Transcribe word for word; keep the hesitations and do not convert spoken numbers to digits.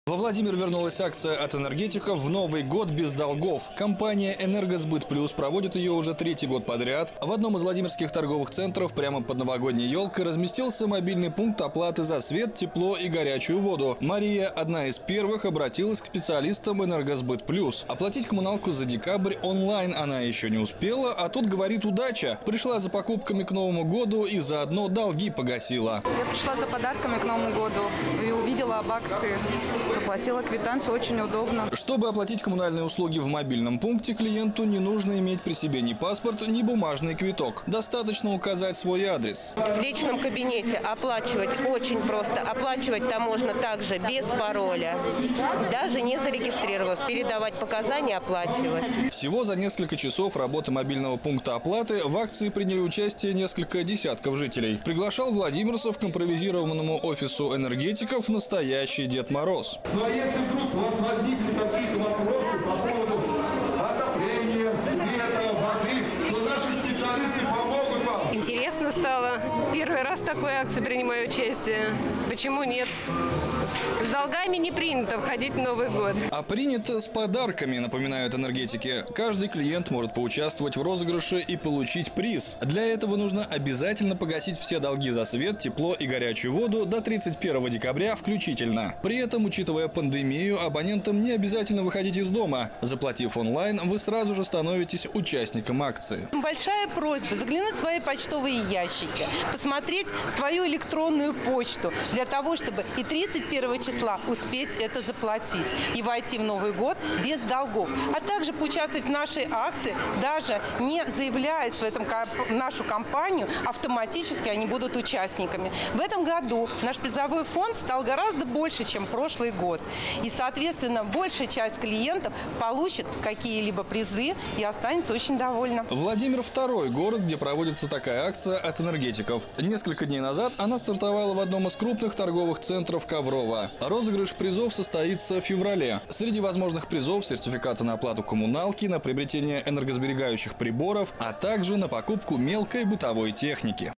Во Владимир вернулась акция от энергетиков в Новый год без долгов. Компания «Энергосбыт Плюс» проводит ее уже третий год подряд. В одном из владимирских торговых центров прямо под новогодней елкой разместился мобильный пункт оплаты за свет, тепло и горячую воду. Мария, одна из первых, обратилась к специалистам «Энергосбыт Плюс». Оплатить коммуналку за декабрь онлайн она еще не успела, а тут, говорит, удача. Пришла за покупками к Новому году и заодно долги погасила. Я пришла за подарками к Новому году и увидела об акции. Оплатила квитанцию, очень удобно. Чтобы оплатить коммунальные услуги в мобильном пункте, клиенту не нужно иметь при себе ни паспорт, ни бумажный квиток. Достаточно указать свой адрес. В личном кабинете оплачивать очень просто. Оплачивать там можно также без пароля, даже не зарегистрировав. Передавать показания, оплачивать. Всего за несколько часов работы мобильного пункта оплаты в акции приняли участие несколько десятков жителей. Приглашал владимирцев к импровизированному офису энергетиков настоящий Дед Мороз. Ну а если вдруг у вас возникли какие-то вопросы по поводу отопления, света, воды, то наши специалисты помогут вам. Интересно стало. Первый раз в такой акции принимаю участие. Почему нет? С долгами не принято входить в Новый год. А принято с подарками, напоминают энергетики. Каждый клиент может поучаствовать в розыгрыше и получить приз. Для этого нужно обязательно погасить все долги за свет, тепло и горячую воду до тридцать первого декабря включительно. При этом, учитывая пандемию, абонентам не обязательно выходить из дома. Заплатив онлайн, вы сразу же становитесь участником акции. Большая просьба заглянуть в свои почтовые ящики, посмотреть свою электронную почту для того, чтобы и тридцать первого числа успеть это заплатить и войти в Новый год без долгов. А также поучаствовать в нашей акции, даже не заявляясь в, этом, в нашу компанию, автоматически они будут участниками. В этом году наш призовой фонд стал гораздо больше, чем прошлый год. И, соответственно, большая часть клиентов получит какие-либо призы и останется очень довольна. Владимир – второй город, где проводится такая акция от энергетиков. Несколько дней назад она стартовала в одном из крупных торговых центров Коврова. Розыгрыш призов состоится в феврале. Среди возможных призов – сертификаты на оплату коммуналки, на приобретение энергосберегающих приборов, а также на покупку мелкой бытовой техники.